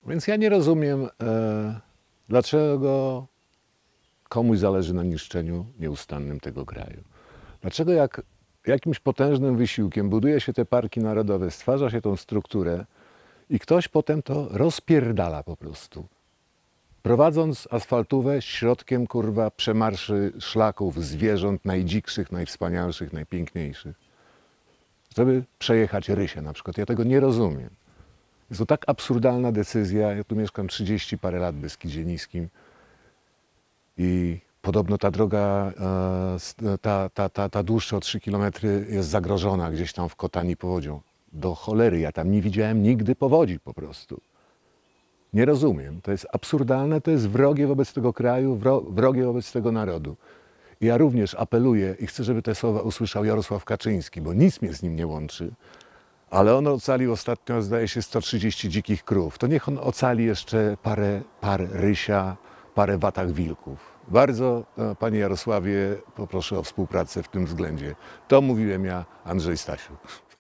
Więc ja nie rozumiem, dlaczego komuś zależy na niszczeniu nieustannym tego kraju. Dlaczego jak jakimś potężnym wysiłkiem buduje się te parki narodowe, stwarza się tą strukturę i ktoś potem to rozpierdala po prostu. Prowadząc asfaltówę środkiem, kurwa, przemarszy szlaków, zwierząt najdzikszych, najwspanialszych, najpiękniejszych. Żeby przejechać rysie na przykład. Ja tego nie rozumiem. Jest to tak absurdalna decyzja. Ja tu mieszkam 30 parę lat w Beskidzie Niskim i podobno ta droga, ta dłuższa o 3 km jest zagrożona gdzieś tam w Kotani powodzią. Do cholery, ja tam nie widziałem nigdy powodzi po prostu. Nie rozumiem. To jest absurdalne, to jest wrogie wobec tego kraju, wrogie wobec tego narodu. I ja również apeluję i chcę, żeby te słowa usłyszał Jarosław Kaczyński, bo nic mnie z nim nie łączy. Ale on ocalił ostatnio, zdaje się, 130 dzikich krów. To niech on ocali jeszcze parę par rysia, parę watach wilków. Bardzo, panie Jarosławie, poproszę o współpracę w tym względzie. To mówiłem ja, Andrzej Stasiuk.